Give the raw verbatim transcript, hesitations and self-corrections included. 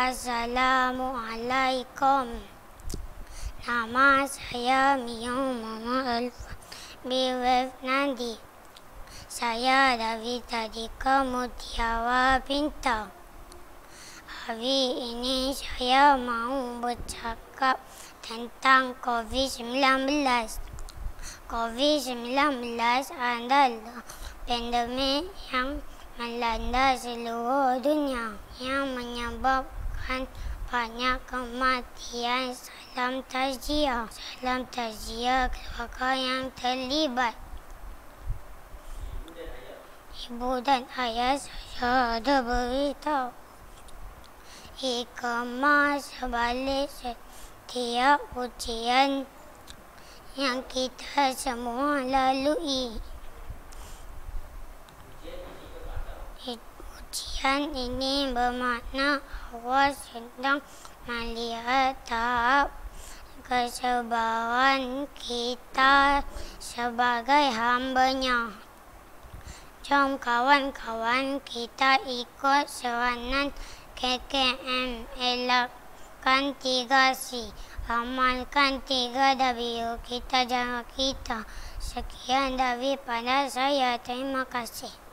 Assalamualaikum. Nama saya Mio Muhammad Alfa Nandi. Saya dari tadi Mutia Bintang. Hari ini saya mau bercakap tentang COVID sembilan belas. COVID sembilan belas adalah pandemik yang melanda seluruh dunia yang menyebabkan banyak kematian. Salam takziah. Salam takziah keluarga yang terlibat. Ibu dan ayah saya ada beritahu hikmah sebalik setiap ujian yang kita semua lalui. Ujian ini bermakna Allah sedang melihat tahap kesabaran kita sebagai hamba-Nya. Jom kawan-kawan kita ikut seranan K K M, elakkan tiga C, amalkan tiga W, kita jaga kita. Sekian daripada saya, terima kasih.